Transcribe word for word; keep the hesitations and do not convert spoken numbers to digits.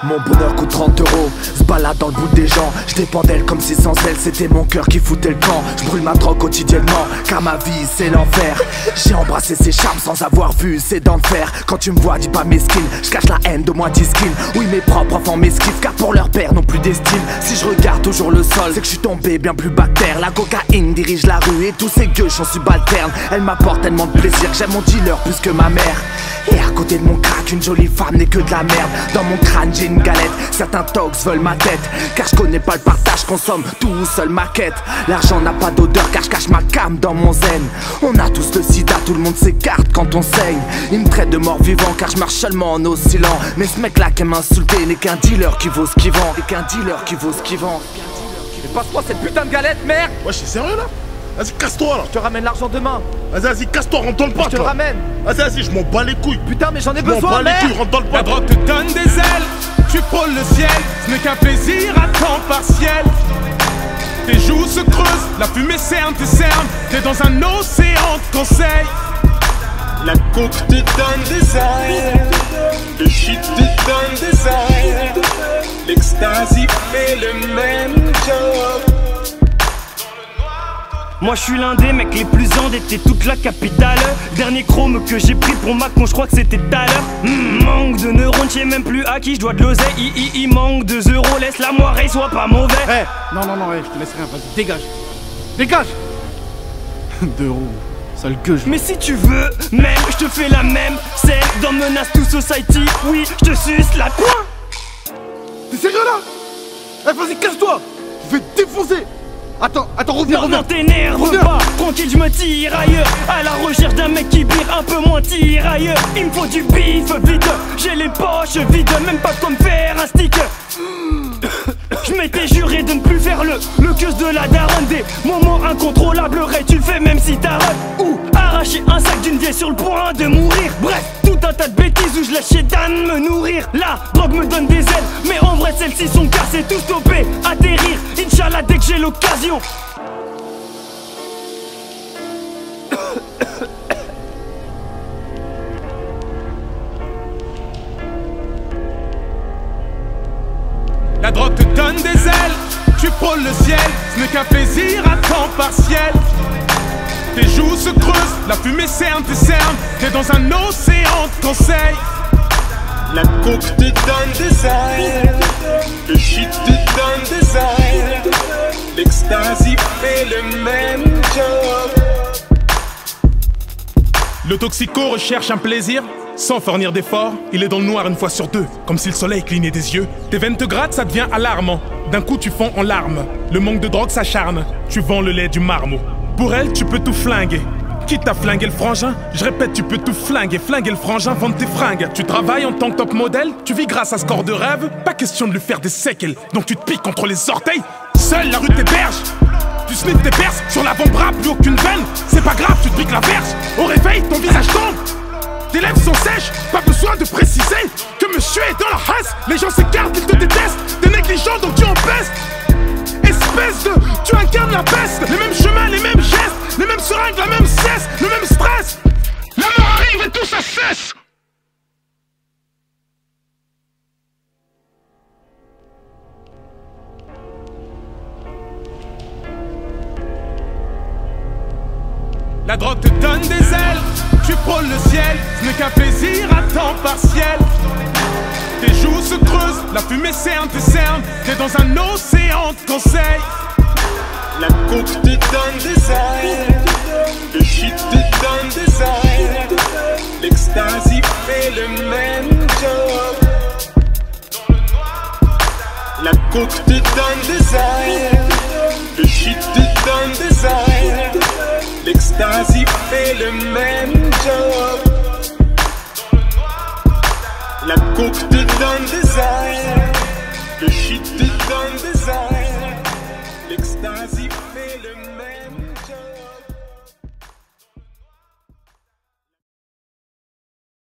Mon bonheur coûte trente euros, se balade dans le bout des gens. Je dépends d'elle comme si sans elle c'était mon cœur qui foutait le camp. Je brûle ma drogue quotidiennement, car ma vie c'est l'enfer. J'ai embrassé ses charmes sans avoir vu ses dents de fer. Quand tu me vois dis pas mesquine, je cache la haine de moi dix skins. Oui mes propres enfants m'esquivent, car pour leur père n'ont plus d'estime. Si je regarde toujours le sol, c'est que je suis tombé bien plus bas que terre. La cocaïne dirige la rue et tous ces gueux sont subalternes. Elle m'apporte tellement de plaisir que j'aime mon dealer plus que ma mère. Et à côté de mon crack, une jolie femme n'est que de la merde. Dans mon crâne j'ai une galette, certains tox veulent ma tête. Car je connais pas le partage, je consomme tout seul ma quête. L'argent n'a pas d'odeur car je cache ma cam dans mon zen. On a tous le sida, tout le monde s'écarte quand on saigne. Il me traite de mort vivant car je marche seulement en oscillant. Mais ce mec là qui m'insulté n'est qu'un dealer qui vaut ce qu'il vend. N'est qu'un dealer qui vaut ce qu'il vend. Mais passe-moi cette putain de galette, merde. Ouais, je suis sérieux là. Vas-y, casse-toi là. Je te ramène l'argent demain. Vas-y, vas-y, casse-toi, rentre dans le parc. Je te le ramène. Vas-y, vas-y, je m'en bats les couilles. Putain, mais j'en ai Je m'en besoin, bats les merde. couilles, rentre dans le La parc. drogue te donne des ailes, tu frôles le ciel, ce n'est qu'un plaisir à temps partiel. Tes joues se creusent, la fumée cerne tes cernes, t'es dans un océan de conseils. La coke te donne des ailes, le shit te donne des ailes, l'ecstasy fait le même job. Moi je suis l'un des mecs les plus endettés toute la capitale. Dernier chrome que j'ai pris pour ma con, je crois que c'était tout à l'heure. mmh, Manque de neurones, je sais même plus à qui je dois de l'oseille. Il, il, il manque deux euros, laisse la moirée, sois pas mauvais. Eh, hey, non, non, non, hey, je te laisse rien, vas-y, dégage. Dégage. Deux euros, sale gueule. Mais si tu veux, même, je te fais la même scène dans Menace to Society. Oui, je te suce la quoi. T'es sérieux là? Eh, vas-y, casse-toi. Je vais te défoncer. Attends, attends, reviens, Non, reviens. non, t'énerve Reviens. pas, tranquille, je me tire ailleurs. À la recherche d'un mec qui bire un peu moins tirailleur. Il me faut du bif vite, j'ai les poches vides, même pas comme faire un stick. Je m'étais juré de ne plus faire le, le queuse de la daronne. Des moments incontrôlables, Ray, tu le fais même si t'as run. Ou arracher un sac d'une vieille sur le point de mourir. Bref, tout un tas de bêtises où je laisse chez Dan me nourrir. La drogue me donne des ailes, mais en vrai celles-ci sont cassées, tout stoppé, atterrir. Inch'Allah dès que j'ai l'occasion. La drogue te donne des ailes, tu frôles le ciel, ce n'est qu'un plaisir à temps partiel. Tes joues se creusent, la fumée cerne tes cernes, t'es dans un océan de conseils. La coke te donne des ailes, le shit te donne des ailes, l'ecstasy fait le même job. Le toxico recherche un plaisir sans fournir d'efforts, il est dans le noir une fois sur deux, comme si le soleil clignait des yeux. Tes veines te grattent, ça devient alarmant. D'un coup tu fonds en larmes, le manque de drogue s'acharne. Tu vends le lait du marmot. Pour elle, tu peux tout flinguer. Quitte à flinguer le frangin, je répète, tu peux tout flinguer. Flinguer le frangin, vendre tes fringues. Tu travailles en tant que top modèle, tu vis grâce à ce corps de rêve. Pas question de lui faire des séquelles, donc tu te piques contre les orteils. Seule la rue t'héberge. Tu sniffes tes perces, sur l'avant-bras, plus aucune veine. C'est pas grave, tu te piques la verge. Au réveil, ton visage tombe. Tes lèvres sont sèches, pas besoin de préciser que monsieur est dans la race. Les gens s'écartent, ils te détestent. T'es négligent, donc tu en pestes. Espèce de... tu incarnes la peste. Les mêmes chemins, les mêmes gestes, les mêmes seringues, la même cesse, le même stress. La mort arrive et tout ça cesse. La drogue te donne des ailes, tu frôles le ciel, ce n'est qu'un plaisir à temps partiel. Tes joues se creusent, la fumée cerne tes cernes, t'es dans un océan de conseils. La coke te donne des ailes, le shit te donne des ailes, l'ecstasy fait le même job. La coke te donne des ailes, le shit te donne des ailes, l'ecstasy fait le même job. La coke te donne des ailes.